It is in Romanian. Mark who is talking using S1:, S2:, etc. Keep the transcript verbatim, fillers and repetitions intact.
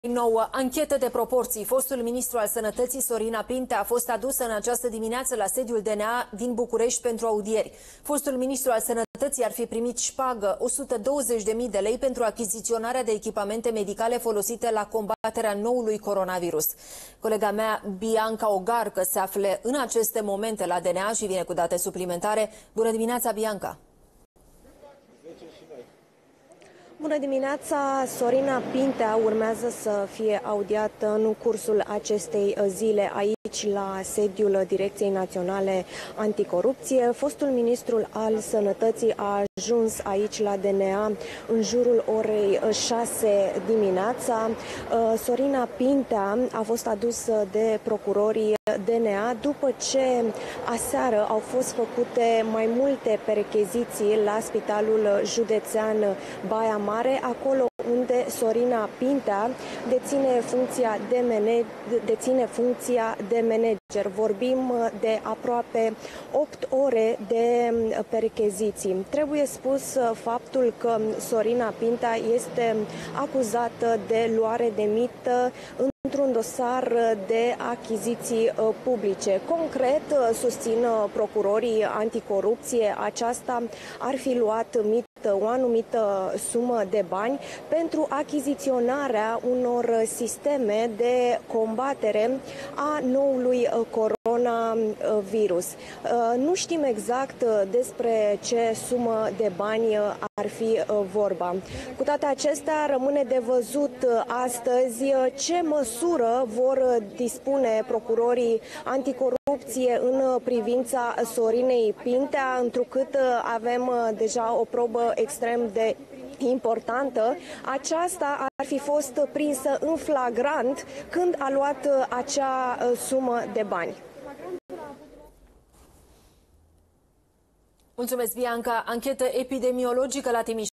S1: Nouă anchetă de proporții. Fostul ministru al Sănătății, Sorina Pintea, a fost adusă în această dimineață la sediul D N A din București pentru audieri. Fostul ministru al Sănătății ar fi primit șpagă o sută douăzeci de mii de lei pentru achiziționarea de echipamente medicale folosite la combaterea noului coronavirus. Colega mea, Bianca Ogarcă, se află în aceste momente la D N A și vine cu date suplimentare. Bună dimineața, Bianca!
S2: Bună dimineața! Sorina Pintea urmează să fie audiată în cursul acestei zile aici la sediul Direcției Naționale Anticorupție. Fostul ministru al Sănătății a ajuns aici la D N A în jurul orei șase dimineața. Sorina Pintea a fost adusă de procurorii D N A după ce aseară au fost făcute mai multe percheziții la Spitalul Județean Baia Mare, acolo unde Sorina Pintea deține funcția de, manager, deține funcția de manager. Vorbim de aproape opt ore de percheziții. Trebuie spus faptul că Sorina Pintea este acuzată de luare de mită într-un dosar de achiziții publice. Concret, susțin procurorii anticorupție, aceasta ar fi luat mită, o anumită sumă de bani pentru achiziționarea unor sisteme de combatere a noului coronavirus. Nu știm exact despre ce sumă de bani ar fi vorba. Cu toate acestea, rămâne de văzut astăzi ce măsură vor dispune procurorii anticorupție în privința Sorinei Pintea, întrucât avem deja o probă extrem de importantă. Aceasta ar fi fost prinsă în flagrant când a luat acea sumă de bani.
S1: Mulțumesc, Bianca. Anchetă epidemiologică la Timișoara.